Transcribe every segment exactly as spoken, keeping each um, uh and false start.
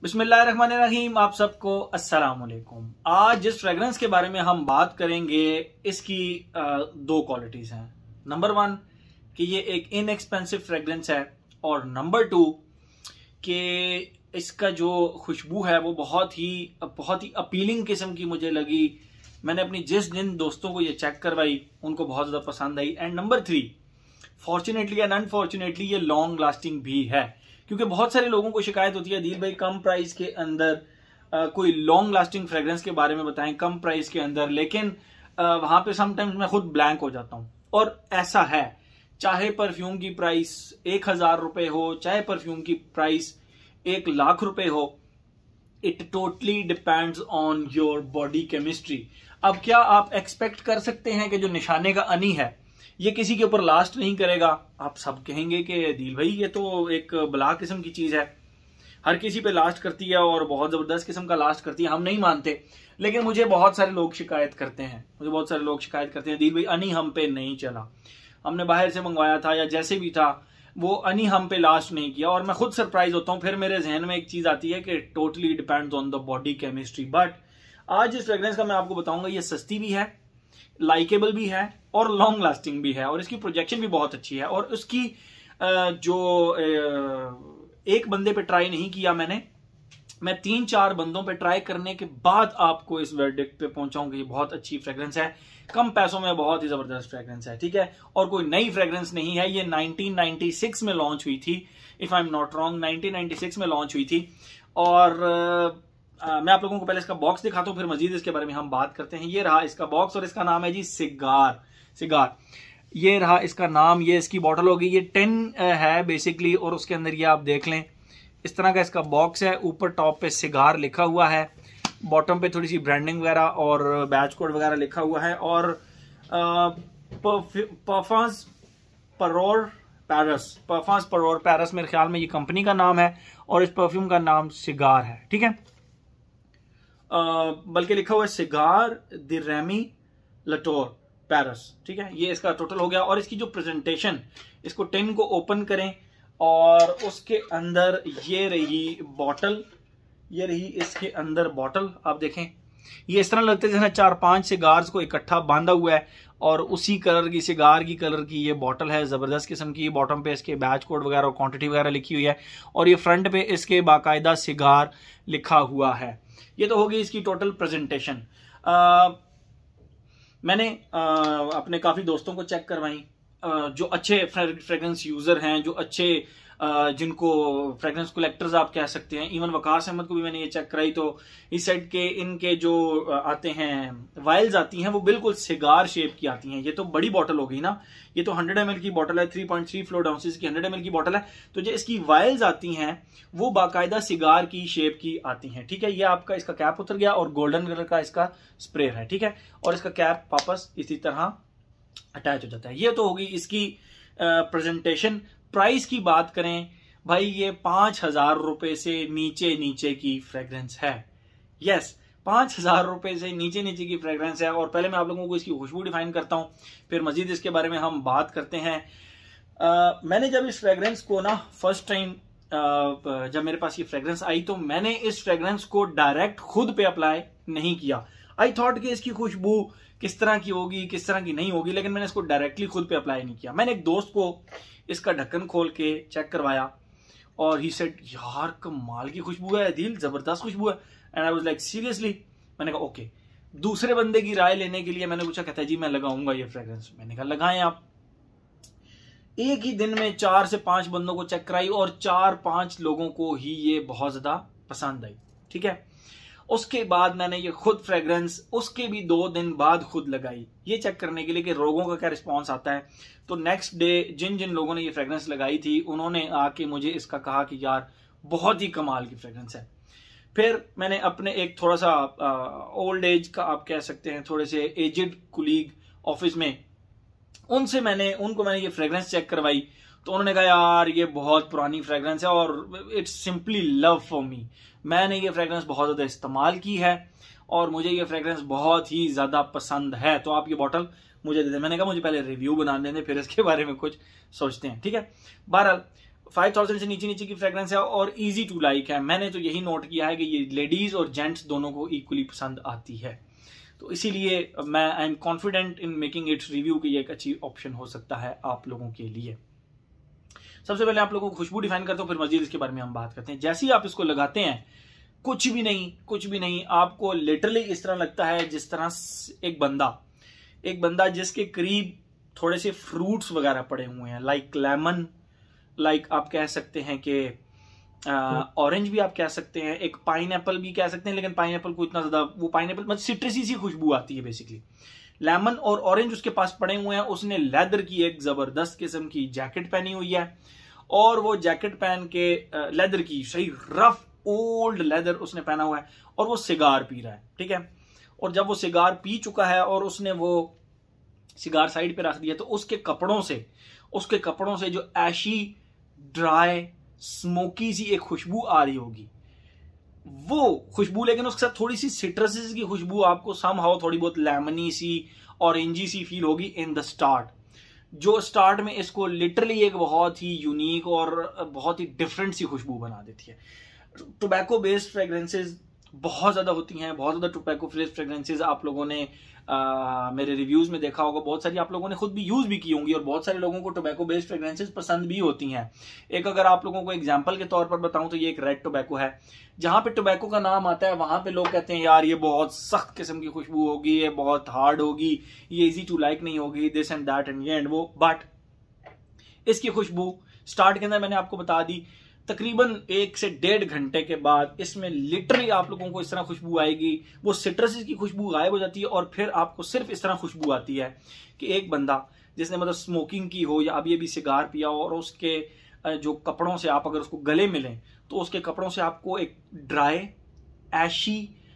बिस्मिल्लाहिर्रहमानिर्रहीम। आप सबको अस्सलाम वालेकुम। आज जिस फ्रेग्रेंस के बारे में हम बात करेंगे इसकी दो क्वालिटीज हैं। नंबर वन कि ये एक इनएक्सपेंसिव फ्रेग्रेंस है, और नंबर टू कि इसका जो खुशबू है वो बहुत ही बहुत ही अपीलिंग किस्म की मुझे लगी। मैंने अपनी जिस जिन दोस्तों को ये चेक करवाई उनको बहुत ज़्यादा पसंद आई। And number three, fortunately and unfortunately ये लॉन्ग लास्टिंग भी है, क्योंकि बहुत सारे लोगों को शिकायत होती है दिल भाई कम प्राइस के अंदर आ, कोई लॉन्ग लास्टिंग फ्रेग्रेंस के बारे में बताएं कम प्राइस के अंदर। लेकिन वहां पे समटाइम्स मैं खुद ब्लैंक हो जाता हूं, और ऐसा है। चाहे परफ्यूम की प्राइस एक हजार रुपए हो, चाहे परफ्यूम की प्राइस एक लाख रुपए हो, it totally depends on your body chemistry. अब क्या आप एक्सपेक्ट कर सकते हैं कि जो निशाने का अनी है ये किसी के ऊपर लास्ट नहीं करेगा? आप सब कहेंगे कि दिल भाई ये तो एक बला किस्म की चीज है, हर किसी पे लास्ट करती है और बहुत जबरदस्त किस्म का लास्ट करती है। हम नहीं मानते, लेकिन मुझे बहुत सारे लोग शिकायत करते हैं मुझे बहुत सारे लोग शिकायत करते हैं दिल भाई अनी हम पे नहीं चला, हमने बाहर से मंगवाया था या जैसे भी था वो अनी हम पे लास्ट नहीं किया। और मैं खुद सरप्राइज होता हूं। फिर मेरे जहन में एक चीज आती है कि totally depends on the body chemistry. But आज इस फ्रेग्रेंस का मैं आपको बताऊंगा, ये सस्ती भी है, लाइकेबल भी है और लॉन्ग लास्टिंग भी है, और इसकी प्रोजेक्शन भी बहुत अच्छी है। और उसकी जो एक बंदे पे ट्राई नहीं किया मैंने, मैं तीन चार बंदों पे ट्राई करने के बाद आपको इस वर्डिक्ट पे पहुंचाऊंगा। ये बहुत अच्छी फ्रेग्रेंस है, कम पैसों में बहुत ही जबरदस्त फ्रेग्रेंस है, ठीक है। और कोई नई फ्रेग्रेंस नहीं है, ये नाइनटीन नाइंटी सिक्स में लॉन्च हुई थी, if I am not wrong nineteen ninety six में लॉन्च हुई थी। और Uh, मैं आप लोगों को पहले इसका बॉक्स दिखाता हूं, फिर मजीद इसके बारे में हम बात करते हैं। ये रहा इसका बॉक्स, और इसका नाम है जी सिगार सिगार ये रहा इसका नाम। ये इसकी बॉटल होगी, ये टेन है बेसिकली, और उसके अंदर ये आप देख लें इस तरह का इसका बॉक्स है। ऊपर टॉप पे सिगार लिखा हुआ है, बॉटम पे थोड़ी सी ब्रांडिंग वगैरह और बैच कोड वगैरह लिखा हुआ है। और परफ्यूम्स परौर पेरिस परफ्यूम्स परौर पेरिस मेरे ख्याल में ये कंपनी का नाम है, और इस परफ्यूम का नाम सिगार है, ठीक है। Uh, बल्कि लिखा हुआ है cigar the Remy Latour Paris, ठीक है। ये इसका टोटल हो गया। और इसकी जो प्रेजेंटेशन, इसको टिन को ओपन करें और उसके अंदर ये रही बॉटल, ये रही इसके अंदर बॉटल। आप देखें ये इस तरह लगता है जैसे चार पांच सिगार्स को इकट्ठा बांधा हुआ है, और उसी कलर की सिगार की कलर की ये बॉटल है, जबरदस्त किस्म की। बॉटम पे इसके बैच कोड वगैरह और क्वांटिटी वगैरह लिखी हुई है, और ये फ्रंट पे इसके बाकायदा सिगार लिखा हुआ है। ये तो होगी इसकी टोटल प्रेजेंटेशन। आ, मैंने आ, अपने काफी दोस्तों को चेक करवाई जो अच्छे फ्रेग्रेंस यूजर हैं, जो अच्छे आ, जिनको फ्रेग्रेंस कलेक्टर्स आप कह सकते हैं। इवन वकास अहमद को भी मैंने ये चेक कराई, तो इस साइड के इनके जो आते हैं वाइल्स आती हैं वो बिल्कुल सिगार शेप की आती हैं। ये तो बड़ी बॉटल हो गई ना, ये तो हंड्रेड एम एल की बॉटल है, three point three fluid ounces की हंड्रेड एम एल की बॉटल है। तो जो इसकी वाइल्स आती हैं वो बाकायदा सिगार की शेप की आती हैं, ठीक है। ये आपका इसका कैप उतर गया, और गोल्डन कलर का इसका स्प्रे है, ठीक है। और इसका कैप वापस इसी तरह अटैच हो जाता है। ये तो होगी इसकी प्रेजेंटेशन। प्राइस की बात करें भाई, ये पांच हजार रुपए से नीचे नीचे की फ्रेग्रेंस है। यस, पांच हजार रुपए से नीचे नीचे की फ्रेग्रेंस है। और पहले मैं आप लोगों को इसकी खुशबू डिफाइन करता हूं, फिर मजीद इसके बारे में हम बात करते हैं। आ, मैंने जब इस फ्रेग्रेंस को ना फर्स्ट टाइम जब मेरे पास ये फ्रेग्रेंस आई, तो मैंने इस फ्रेग्रेंस को डायरेक्ट खुद पे अप्लाई नहीं किया। आई थॉट कि इसकी खुशबू किस तरह की होगी, किस तरह की नहीं होगी, लेकिन मैंने इसको डायरेक्टली खुद पे अप्लाई नहीं किया। मैंने एक दोस्त को इसका ढक्कन खोल के चेक करवाया, और ही सेड यार कमाल की खुशबू है दिल, जबरदस्त खुशबू है। And I was like seriously. मैंने कहा ओके। दूसरे बंदे की राय लेने के लिए मैंने पूछा, कहता है जी मैं लगाऊंगा ये फ्रेग्रेंस। मैंने कहा लगाएं आप। एक ही दिन में चार से पांच बंदों को चेक कराई, और चार पांच लोगों को ही ये बहुत ज्यादा पसंद आई, ठीक है। उसके बाद मैंने ये खुद फ्रेग्रेंस उसके भी दो दिन बाद खुद लगाई, ये चेक करने के लिए कि लोगों का क्या रिस्पांस आता है। तो नेक्स्ट डे जिन जिन लोगों ने ये फ्रेग्रेंस लगाई थी उन्होंने आके मुझे इसका कहा कि यार बहुत ही कमाल की फ्रेग्रेंस है। फिर मैंने अपने एक थोड़ा सा ओल्ड एज का आप कह सकते हैं, थोड़े से एजिड कुलीग ऑफिस में, उनसे मैंने उनको मैंने ये फ्रेग्रेंस चेक करवाई, तो उन्होंने कहा यार ये बहुत पुरानी फ्रेग्रेंस है, और it's simply love for me. मैंने ये फ्रेग्रेंस बहुत ज्यादा इस्तेमाल की है, और मुझे ये फ्रेग्रेंस बहुत ही ज्यादा पसंद है। तो आप ये बॉटल मुझे दे दें। मैंने कहा मुझे पहले रिव्यू बना दें, फिर इसके बारे में कुछ सोचते हैं, ठीक है। बहरहाल फाइव थाउजेंड से नीचे नीचे की फ्रेग्रेंस है और इजी टू लाइक है। मैंने तो यही नोट किया है कि ये लेडीज और जेंट्स दोनों को इक्वली पसंद आती है, तो इसीलिए मैं I am confident in making its review कि ये एक अच्छी ऑप्शन हो सकता है आप लोगों के लिए। सबसे पहले आप लोगों को खुशबू डिफाइन करते हो, फिर मजीद इसके बारे में हम बात करते हैं। जैसे ही आप इसको लगाते हैं, कुछ भी नहीं कुछ भी नहीं आपको लिटरली इस तरह लगता है जिस तरह एक बंदा एक बंदा जिसके करीब थोड़े से फ्रूट्स वगैरह पड़े हुए हैं, लाइक लेमन, लाइक आप कह सकते हैं कि ऑरेंज भी आप कह सकते हैं, एक पाइन एप्पल भी कह सकते हैं, लेकिन पाइन एप्पल को इतना ज्यादा वो पाइन एप्पल मतलब सिट्रसी सी खुशबू आती है बेसिकली। लेमन और ऑरेंज उसके पास पड़े हुए हैं। उसने लेदर की एक जबरदस्त किस्म की जैकेट पहनी हुई है और वो जैकेट पहन के लेदर की सही रफ ओल्ड लेदर उसने पहना हुआ है और वो सिगार पी रहा है, ठीक है। और जब वो सिगार पी चुका है और उसने वो सिगार साइड पे रख दिया, तो उसके कपड़ों से उसके कपड़ों से जो ऐशी ड्राई स्मोकी सी एक खुशबू आ रही होगी, वो खुशबू, लेकिन उसके साथ थोड़ी सी सिट्रसेस की खुशबू आपको समहाउ थोड़ी बहुत लेमनी सी ऑरेंजी सी फील होगी इन द स्टार्ट, जो स्टार्ट में इसको लिटरली एक बहुत ही यूनिक और बहुत ही डिफरेंट सी खुशबू बना देती है। टोबैको बेस्ड फ्रेग्रेंसेज बहुत ज्यादा होती हैं, बहुत ज्यादा टोबैको बेस्ड फ्रेग्रेंसेज आप लोगों ने आ, मेरे रिव्यूज में देखा होगा, बहुत सारी आप लोगों ने खुद भी यूज भी की होंगी और बहुत सारे लोगों को टोबैको बेस्ड फ्रेग्रेंसेज पसंद भी होती हैं। एक अगर आप लोगों को एग्जांपल के तौर पर बताऊं तो ये एक रेड टोबैको है। जहां पे टोबैको का नाम आता है वहां पे लोग कहते हैं यार ये बहुत सख्त किस्म की खुशबू होगी, ये बहुत हार्ड होगी, ये इजी टू लाइक नहीं होगी, दिस एंड दैट एंड ये एंड वो। बट इसकी खुशबू स्टार्ट के अंदर मैंने आपको बता दी, तकरीबन एक से डेढ़ घंटे के बाद इसमें लिटरली आप लोगों को इस तरह खुशबू आएगी, वो सिट्रस की खुशबू गायब हो जाती है और फिर आपको सिर्फ इस तरह खुशबू आती है कि एक बंदा जिसने मतलब स्मोकिंग की हो या अभी अभी सिगार पिया हो और उसके जो कपड़ों से आप अगर उसको गले मिलें तो उसके कपड़ों से आपको एक ड्राई ऐशी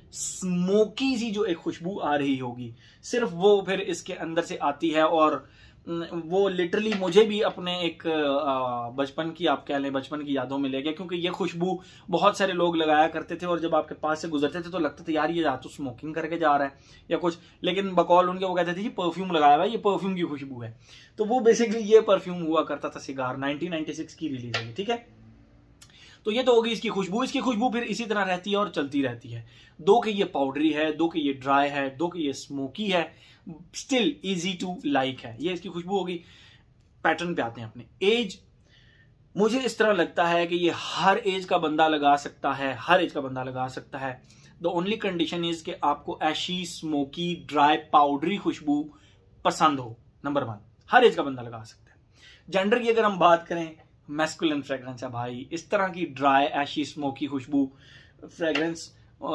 स्मोकी सी जो एक खुशबू आ रही होगी, सिर्फ वो फिर इसके अंदर से आती है। और वो लिटरली मुझे भी अपने एक बचपन की आप कह लें बचपन की यादों में ले गया, क्योंकि ये खुशबू बहुत सारे लोग लगाया करते थे और जब आपके पास से गुजरते थे तो लगता था यार ये या तो स्मोकिंग करके जा रहा है या कुछ, लेकिन बकौल उनके वो कहते थे जी परफ्यूम लगाया हुआ है, ये परफ्यूम की खुशबू है। तो वो बेसिकली ये परफ्यूम हुआ करता था सिगार, नाइनटीन नाइनटी सिक्स की रिलीज है, ठीक है। तो ये तो होगी इसकी खुशबू। इसकी खुशबू फिर इसी तरह रहती है और चलती रहती है। दो कि ये पाउडरी है, दो कि ये ड्राई है, दो कि ये स्मोकी है, स्टिल इजी टू लाइक है, ये इसकी खुशबू होगी। पैटर्न पे आते हैं अपने एज। मुझे इस तरह लगता है कि ये हर एज का बंदा लगा सकता है, हर एज का बंदा लगा सकता है। द ओनली कंडीशन इज कि आपको ऐशी स्मोकी ड्राई पाउडरी खुशबू पसंद हो। नंबर वन, हर एज का बंदा लगा सकता है। जेंडर की अगर हम बात करें, मैस्कुलिन फ्रेग्रेंस है भाई, इस तरह की ड्राई ऐशी स्मोकी खुशबू फ्रेग्रेंस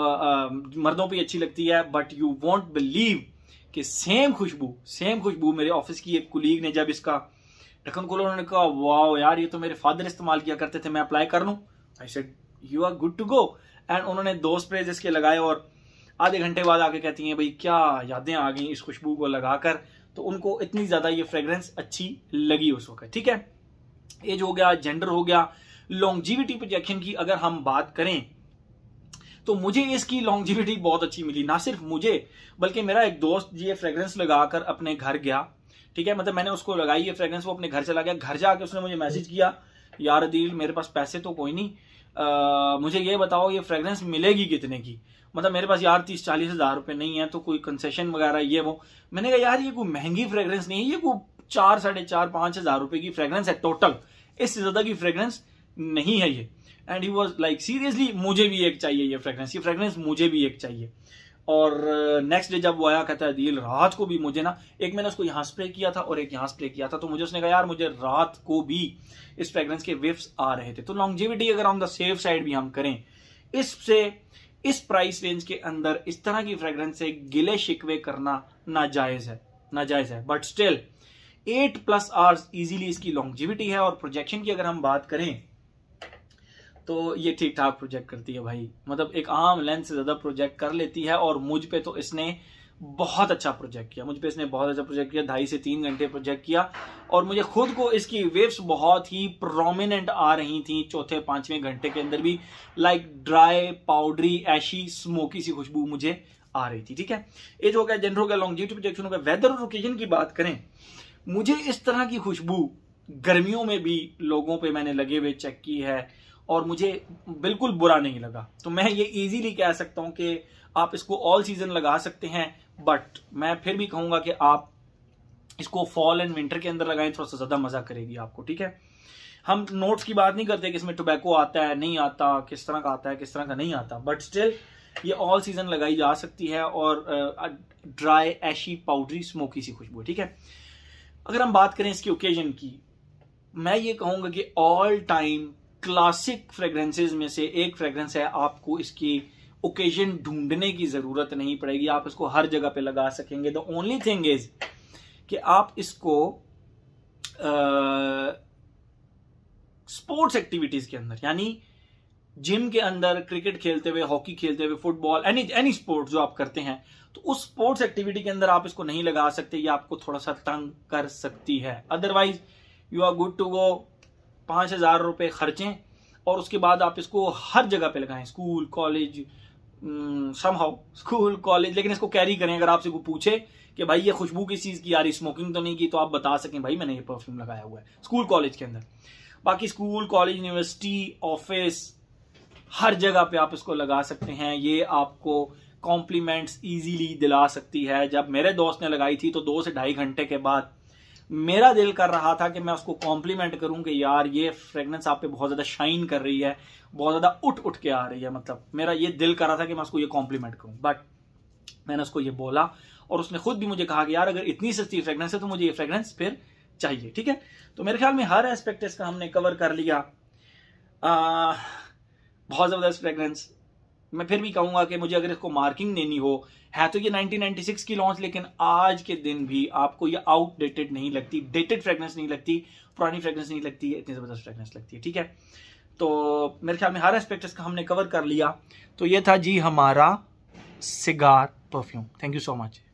मर्दों पे अच्छी लगती है। बट यू वॉन्ट बिलीव कि सेम खुशबू सेम खुशबू मेरे ऑफिस की एक कुलीग ने जब इसका ढक्कन खोला, उन्होंने कहा वाओ यार ये तो मेरे फादर इस्तेमाल किया करते थे, मैं अप्लाई कर लूं। I said you are good to go. And उन्होंने दो स्प्रेज इसके लगाए और आधे घंटे बाद आके कहती हैं भाई क्या यादें आ गई इस खुशबू को लगाकर। तो उनको इतनी ज्यादा ये फ्रेग्रेंस अच्छी लगी उस वक्त, ठीक है। एज हो गया, जेंडर हो गया। लॉन्जिविटी प्रोजेक्शन की अगर हम बात करें तो मुझे इसकी लॉन्जिविटी बहुत अच्छी मिली। ना सिर्फ मुझे बल्कि मेरा एक दोस्त ये फ्रेग्रेंस लगाकर अपने घर गया, ठीक है, मतलब मैंने उसको लगाई ये फ्रेग्रेंस, वो अपने घर चला गया। घर जाके उसने मुझे मैसेज किया यार अदील मेरे पास पैसे तो कोई नहीं, आ, मुझे ये बताओ ये फ्रेग्रेंस मिलेगी कितने की, मतलब मेरे पास यार तीस चालीस हजार रुपए नहीं है, तो कोई कंसेशन वगैरह ये वो। मैंने कहा यार ये कोई महंगी फ्रेग्रेंस नहीं है, ये कोई चार साढ़े चार पांच हजार रुपए की फ्रेग्रेंस है टोटल, इससे ज्यादा की फ्रेग्रेंस नहीं है ये। And he was like seriously मुझे भी एक चाहिए ये फ्रेग्रेंस, ये फ्रेग्रेंस मुझे भी एक चाहिए। और नेक्स्ट डे जब वो आया कहता है दिल रात को भी मुझे ना, एक मैंने उसको यहाँ स्प्रे किया था और एक यहाँ स्प्रे किया था, तो मुझे उसने कहा यार मुझे रात को भी इस फ्रेग्रेंस के विफ्स आ रहे थे। तो लॉन्जिविटी अगर ऑन द सेफ साइड भी हम करें, इससे इस प्राइस रेंज के अंदर इस तरह की फ्रेग्रेंस से गिले शिकवे करना नाजायज है, नाजायज है। But still eight plus hours easily इसकी लॉन्जिविटी है। और प्रोजेक्शन की अगर हम बात करें तो ये ठीक ठाक प्रोजेक्ट करती है भाई, मतलब एक आम लेंस से ज्यादा प्रोजेक्ट कर लेती है। और मुझ पे तो इसने बहुत अच्छा प्रोजेक्ट किया, मुझ पे इसने बहुत अच्छा प्रोजेक्ट किया, ढाई से तीन घंटे प्रोजेक्ट किया। और मुझे खुद को इसकी वेव्स बहुत ही प्रोमिनेंट आ रही थी चौथे पांचवें घंटे के अंदर भी, like dry powdery ashy smoky सी खुशबू मुझे आ रही थी, ठीक है। एज हो गया, जेंडर हो गया, लॉन्जिविटी प्रोजेक्शन हो गया। वेदर और ओकेजन की बात करें, मुझे इस तरह की खुशबू गर्मियों में भी लोगों पे मैंने लगे हुए चेक की है और मुझे बिल्कुल बुरा नहीं लगा। तो मैं ये इजीली कह सकता हूं कि आप इसको ऑल सीजन लगा सकते हैं, बट मैं फिर भी कहूंगा कि आप इसको फॉल एंड विंटर के अंदर लगाएं, थोड़ा सा ज्यादा मजा करेगी आपको। ठीक है, हम नोट्स की बात नहीं करते कि इसमें टोबैको आता है नहीं आता, किस तरह का आता है किस तरह का नहीं आता, बट स्टिल ये ऑल सीजन लगाई जा सकती है और ड्राई एशी पाउडरी स्मोकी सी खुशबू। ठीक है, अगर हम बात करें इसकी ओकेजन की, मैं ये कहूंगा कि ऑल टाइम क्लासिक फ्रेग्रेंसेज में से एक फ्रेग्रेंस है। आपको इसकी ओकेजन ढूंढने की जरूरत नहीं पड़ेगी, आप इसको हर जगह पे लगा सकेंगे। द ओनली थिंग इज कि आप इसको स्पोर्ट्स एक्टिविटीज के अंदर, यानी जिम के अंदर क्रिकेट खेलते हुए, हॉकी खेलते हुए, फुटबॉल, एनी एनी स्पोर्ट जो आप करते हैं, तो उस स्पोर्ट्स एक्टिविटी के अंदर आप इसको नहीं लगा सकते, ये आपको थोड़ा सा तंग कर सकती है। Otherwise you are good to go. पांच हजार रुपए खर्चें और उसके बाद आप इसको हर जगह पे लगाएं, school college, somehow school college, लेकिन इसको कैरी करें। अगर आपसे कोई पूछे कि भाई ये खुशबू किस चीज की आ रही, स्मोकिंग तो नहीं की, तो आप बता सकें भाई मैंने ये परफ्यूम लगाया हुआ है स्कूल कॉलेज के अंदर। बाकी स्कूल कॉलेज यूनिवर्सिटी ऑफिस हर जगह पे आप इसको लगा सकते हैं। ये आपको कॉम्प्लीमेंट्स इजीली दिला सकती है। जब मेरे दोस्त ने लगाई थी तो दो से ढाई घंटे के बाद मेरा दिल कर रहा था कि मैं उसको कॉम्प्लीमेंट करूं कि यार ये फ्रेग्रेंस आप पे बहुत ज्यादा शाइन कर रही है, बहुत ज्यादा उठ उठ के आ रही है। मतलब मेरा ये दिल कर रहा था कि मैं उसको ये कॉम्प्लीमेंट करूं, बट मैंने उसको ये बोला और उसने खुद भी मुझे कहा कि यार अगर इतनी सस्ती फ्रेग्रेंस है तो मुझे ये फ्रेग्रेंस फिर चाहिए। ठीक है, तो मेरे ख्याल में हर एस्पेक्ट इसका हमने कवर कर लिया। आ, बहुत जबरदस्त फ्रेग्रेंस। मैं फिर भी कहूंगा कि मुझे अगर इसको मार्किंग देनी हो, है तो ये नाइनटीन नाइंटी सिक्स की लॉन्च, लेकिन आज के दिन भी आपको ये आउटडेटेड नहीं लगती, डेटेड फ्रेग्रेंस नहीं लगती, पुरानी फ्रेग्रेंस नहीं लगती है, इतनी जबरदस्त फ्रेग्रेंस लगती है। ठीक है, तो मेरे ख्याल में हर एस्पेक्ट इसका हमने कवर कर लिया। तो ये था जी हमारा cigar perfume. Thank you so much.